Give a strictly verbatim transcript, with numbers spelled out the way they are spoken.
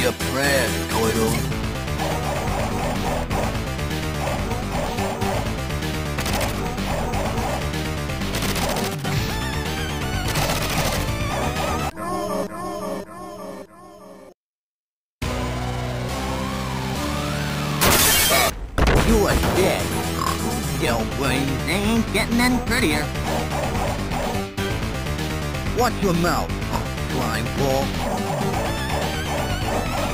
your prayers, Turtle. You are dead. Don't worry, they ain't getting any prettier. Watch your mouth, slime ball.